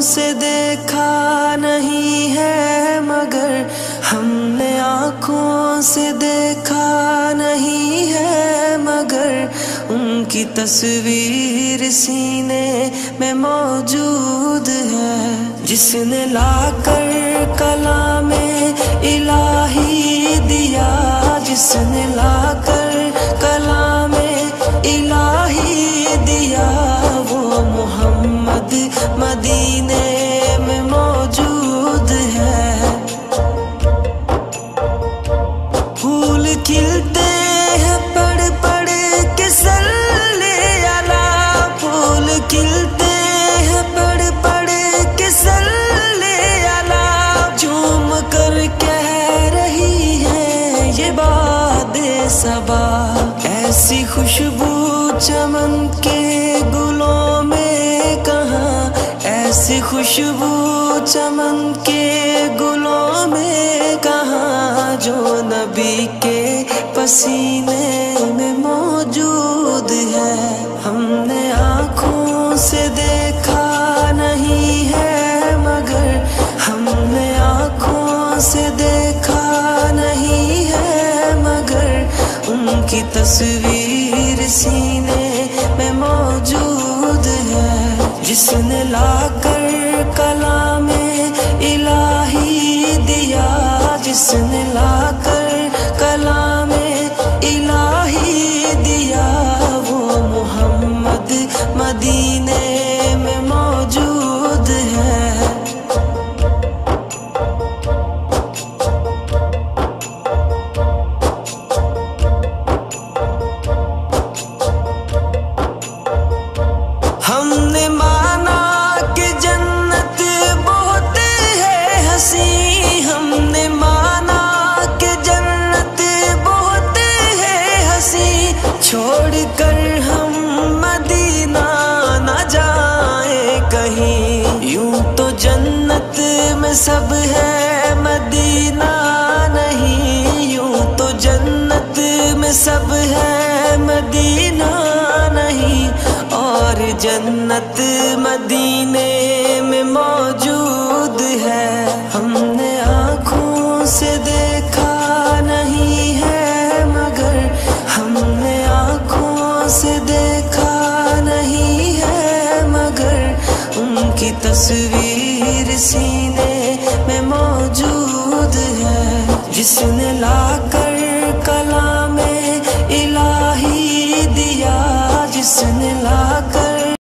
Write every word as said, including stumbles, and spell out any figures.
سے دیکھا نہیں ہے مگر ہم نے آنکھوں سے دیکھا نہیں ہے مگر ان کی تصویر سینے میں موجود ہے. جس نے لا کر کلام الہی دیا، جس نے لا کر کلام الہی دیا، وہ محمد مدینے میں موجود ہے. پھول کھلتے ہیں پڑھ پڑھ کے صلی علی، پھول کھلتے ہیں پڑھ پڑھ کے صلی علی، جھوم کر کہہ رہی ہے یہ باد صبا. ایسی خوشبو چمن کے گلوں میں کہاں، ایسی خوشبو چمن کے گلوں میں کہاں، جو نبی کے پسینے میں موجود ہے. ہم نے آنکھوں سے دیکھا نہیں ہے مگر ہم نے آنکھوں سے دیکھا نہیں ہے مگر ان کی تصویر سینے میں موجود ہے. جس نے لا کر کلام الہی دیا، جس نے لا کر کلام الہی دیا، وہ محمد مدینے میں موجود ہے. ہم نے مانا کہ جنت بہت ہے حسین، ہم نے مانا کہ جنت بہت ہے حسین، چھوڑ کر ہم مدینہ نہ جائیں کہیں. یوں تو جنت میں سب ہے مدینہ نہیں، یوں تو جنت میں سب ہے مدینہ نہیں، اور جنت مدینے میں موجود ہے. ہم نے آنکھوں سے دیکھا نہیں ہے مگر ہم نے آنکھوں سے دیکھا نہیں ہے مگر ان کی تصویر سینے میں موجود ہے. جس نے لا کر